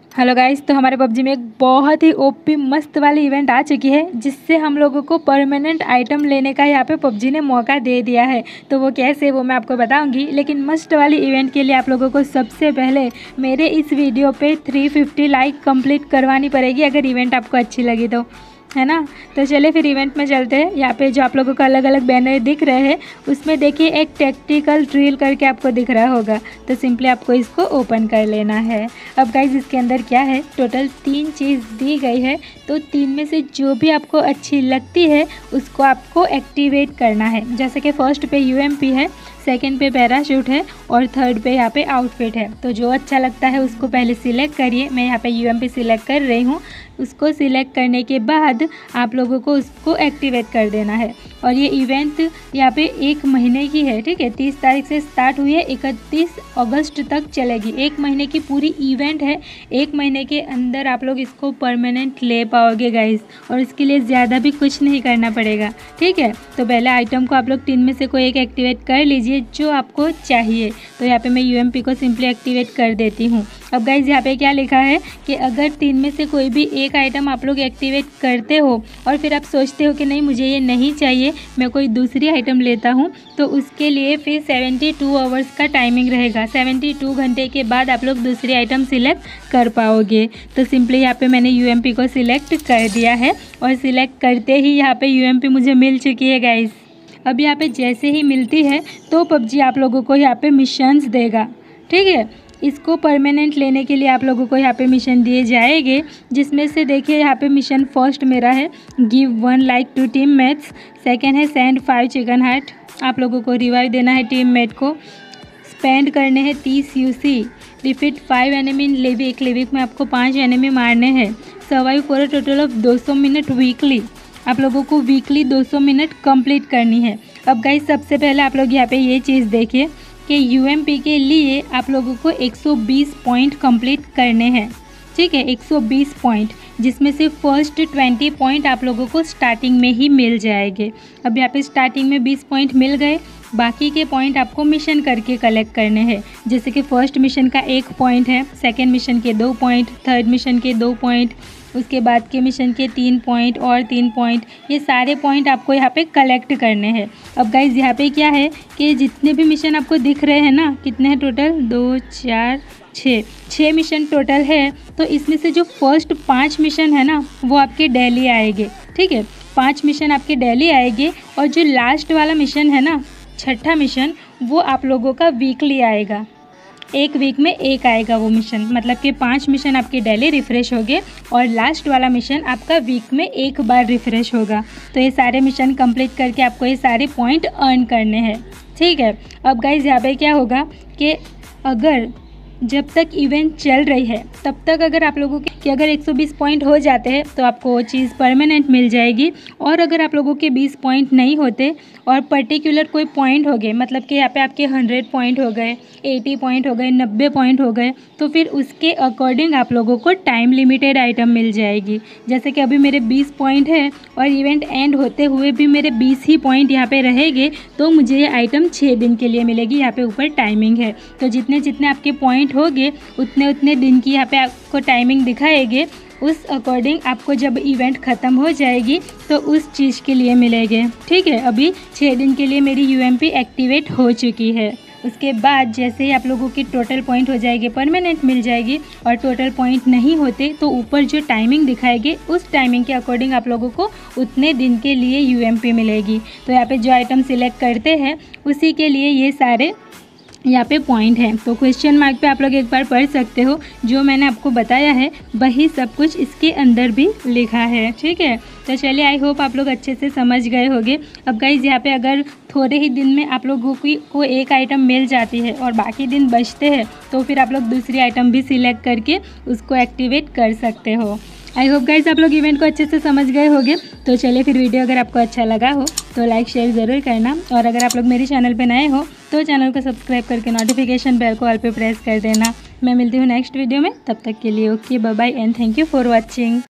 Hello guys, तो हमारे PUBG में एक बहुत ही ओपी मस्त वाली इवेंट आ चुकी है जिससे हम लोगों को परमानेंट आइटम लेने का यहाँ पे पबजी ने मौका दे दिया है। तो वो कैसे वो मैं आपको बताऊंगी, लेकिन मस्त वाली इवेंट के लिए आप लोगों को सबसे पहले मेरे इस वीडियो पे 350 लाइक कंप्लीट करवानी पड़ेगी अगर इवेंट आपको अच्छी लगी तो, है ना। तो चलिए फिर इवेंट में चलते हैं। यहाँ पे जो आप लोगों को अलग अलग बैनर दिख रहे हैं उसमें देखिए एक टैक्टिकल ड्रिल करके आपको दिख रहा होगा, तो सिंपली आपको इसको ओपन कर लेना है। अब गाइज इसके अंदर क्या है, टोटल 3 चीज़ दी गई है, तो 3 में से जो भी आपको अच्छी लगती है उसको आपको एक्टिवेट करना है। जैसे कि फर्स्ट पे UMP है, सेकंड पे पैराशूट है और थर्ड पे यहाँ पे आउटफिट है। तो जो अच्छा लगता है उसको पहले सिलेक्ट करिए। मैं यहाँ पे UMP सिलेक्ट कर रही हूँ। उसको सिलेक्ट करने के बाद आप लोगों को उसको एक्टिवेट कर देना है। और ये इवेंट यहाँ पे 1 महीने की है, ठीक है। 30 तारीख से स्टार्ट हुई है, 31 अगस्त तक चलेगी। 1 महीने की पूरी इवेंट है। 1 महीने के अंदर आप लोग इसको परमानेंट ले पाओगे गाइस, और इसके लिए ज़्यादा भी कुछ नहीं करना पड़ेगा, ठीक है। तो पहले आइटम को आप लोग 3 में से कोई एक एक्टिवेट कर लीजिए जो आपको चाहिए। तो यहाँ पे मैं UMP को सिंपली एक्टिवेट कर देती हूँ। अब गाइज यहाँ पे क्या लिखा है कि अगर 3 में से कोई भी एक आइटम आप लोग एक्टिवेट करते हो और फिर आप सोचते हो कि नहीं मुझे ये नहीं चाहिए, मैं कोई दूसरी आइटम लेता हूँ, तो उसके लिए फिर 72 आवर्स का टाइमिंग रहेगा। 72 घंटे के बाद आप लोग दूसरी आइटम सिलेक्ट कर पाओगे। तो सिंपली यहाँ पे मैंने UMP को सिलेक्ट कर दिया है और सिलेक्ट करते ही यहाँ पे UMP मुझे मिल चुकी है गाइज। अब यहाँ पे जैसे ही मिलती है तो पबजी आप लोगों को यहाँ पे मिशंस देगा, ठीक है। इसको परमानेंट लेने के लिए आप लोगों को यहाँ पे मिशन दिए जाएंगे, जिसमें से देखिए यहाँ पे मिशन फर्स्ट मेरा है give 1 like to teammates, second है सेंड 5 चिकन हार्ट, आप लोगों को रिवाइव देना है टीममेट को, स्पेंड करने हैं 30 UC, defeat 5 enemy in Livik, Livik में आपको 5 एनिमी मारने हैं, survive for a total of 200 minute weekly, आप लोगों को वीकली 200 मिनट कंप्लीट करनी है। अब गाइस सबसे पहले आप लोग यहाँ पे ये चीज़ देखिए कि UMP के लिए आप लोगों को 120 पॉइंट कंप्लीट करने हैं, ठीक है। 120 पॉइंट, जिसमें से फर्स्ट 20 पॉइंट आप लोगों को स्टार्टिंग में ही मिल जाएंगे। अब यहाँ पे स्टार्टिंग में 20 पॉइंट मिल गए, बाकी के पॉइंट आपको मिशन करके कलेक्ट करने हैं। जैसे कि फर्स्ट मिशन का 1 पॉइंट है, सेकेंड मिशन के 2 पॉइंट, थर्ड मिशन के 2 पॉइंट, उसके बाद के मिशन के 3 पॉइंट और 3 पॉइंट, ये सारे पॉइंट आपको यहाँ पे कलेक्ट करने हैं। अब गाइज यहाँ पे क्या है कि जितने भी मिशन आपको दिख रहे हैं ना, कितने हैं टोटल, 2 4 6 मिशन टोटल है। तो इसमें से जो फर्स्ट 5 मिशन है ना वो आपके डेली आएंगे, ठीक है। 5 मिशन आपके डेली आएंगे और जो लास्ट वाला मिशन है ना, 6ठा मिशन, वो आप लोगों का वीकली आएगा। 1 वीक में 1 आएगा वो मिशन, मतलब कि 5 मिशन आपके डेली रिफ़्रेश होंगे और लास्ट वाला मिशन आपका वीक में 1 बार रिफ़्रेश होगा। तो ये सारे मिशन कंप्लीट करके आपको ये सारे पॉइंट अर्न करने हैं, ठीक है। अब गाइज यहाँ पे क्या होगा कि अगर जब तक इवेंट चल रही है तब तक अगर आप लोगों के अगर 120 पॉइंट हो जाते हैं तो आपको वो चीज़ परमानेंट मिल जाएगी। और अगर आप लोगों के 20 पॉइंट नहीं होते और पर्टिकुलर कोई पॉइंट हो गए, मतलब कि यहाँ पे आपके 100 पॉइंट हो गए, 80 पॉइंट हो गए, 90 पॉइंट हो गए, तो फिर उसके अकॉर्डिंग आप लोगों को टाइम लिमिटेड आइटम मिल जाएगी। जैसे कि अभी मेरे 20 पॉइंट है और इवेंट एंड होते हुए भी मेरे 20 ही पॉइंट यहाँ पे रहेंगे, तो मुझे ये आइटम 6 दिन के लिए मिलेगी। यहाँ पे ऊपर टाइमिंग है, तो जितने जितने आपके पॉइंट होंगे उतने उतने दिन की यहाँ पे आपको टाइमिंग दिखाएंगे। उस अकॉर्डिंग आपको जब इवेंट ख़त्म हो जाएगी तो उस चीज़ के लिए मिलेंगे, ठीक है। अभी 6 दिन के लिए मेरी UMP एक्टिवेट हो चुकी है। उसके बाद जैसे ही आप लोगों की टोटल पॉइंट हो जाएगी, परमानेंट मिल जाएगी, और टोटल पॉइंट नहीं होते तो ऊपर जो टाइमिंग दिखाएगी उस टाइमिंग के अकॉर्डिंग आप लोगों को उतने दिन के लिए UMP मिलेगी। तो यहाँ पे जो आइटम सिलेक्ट करते हैं उसी के लिए ये सारे यहाँ पे पॉइंट हैं। तो क्वेश्चन मार्क पे आप लोग एक बार पढ़ सकते हो, जो मैंने आपको बताया है वही सब कुछ इसके अंदर भी लिखा है, ठीक है। तो चलिए, आई होप आप लोग अच्छे से समझ गए होंगे। अब गाइज यहाँ पे अगर थोड़े ही दिन में आप लोगों को एक आइटम मिल जाती है और बाकी दिन बचते हैं, तो फिर आप लोग दूसरी आइटम भी सिलेक्ट करके उसको एक्टिवेट कर सकते हो। आई होप गाइज आप लोग इवेंट को अच्छे से समझ गए होंगे। तो चलिए फिर, वीडियो अगर आपको अच्छा लगा हो तो लाइक शेयर ज़रूर करना, और अगर आप लोग मेरे चैनल पे नए हो तो चैनल को सब्सक्राइब करके नोटिफिकेशन बेल को ऑल पे प्रेस कर देना। मैं मिलती हूँ नेक्स्ट वीडियो में, तब तक के लिए okay, bye bye and thank you for watching.